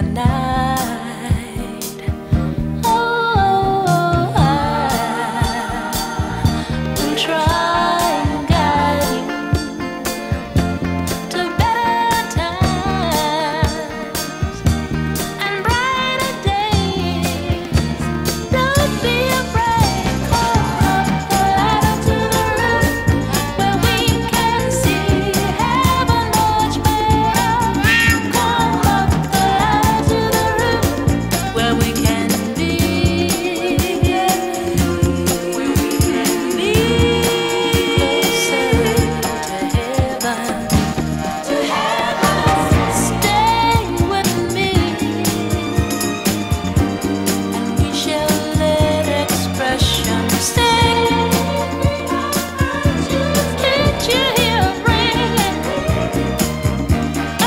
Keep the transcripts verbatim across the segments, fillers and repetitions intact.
the night. Oh, I will try and guide you to better times and brighter days. Don't be afraid, come up the ladder to the roof where we can see heaven much better. Come up the ladder to the roof where we can be, where we can be closer to heaven, to heaven. Stay with me, and we shall let expression sing. Can't you hear it ringing? Oh,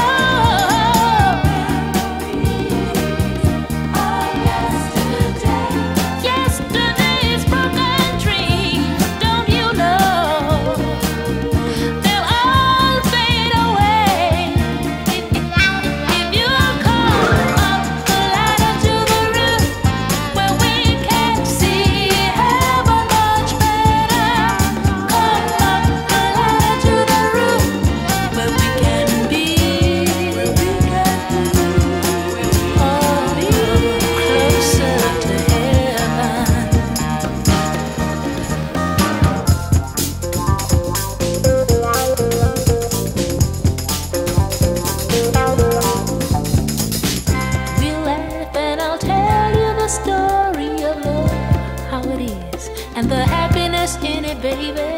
yesterday's broken dreams, don't you know? They'll all fade away if you come up the ladder to the roof where we can see heaven much better. Come up the ladder to the roof where we can be, where we can all be closer to heaven. We'll laugh and I'll tell you the story of love, how it is, and the happiness in it, baby.